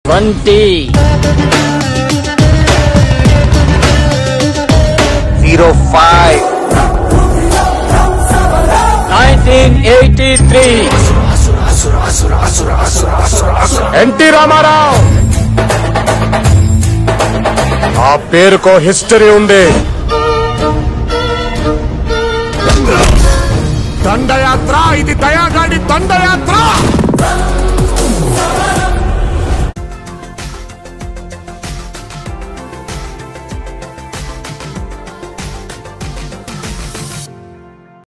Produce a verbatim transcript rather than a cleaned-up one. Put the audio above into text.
Twenty zero five nineteen eighty three NT Ramarao ఆ పేరుకో history ఉంది. దండయాత్ర, ఇది దయాగాడి దండయాత్ర.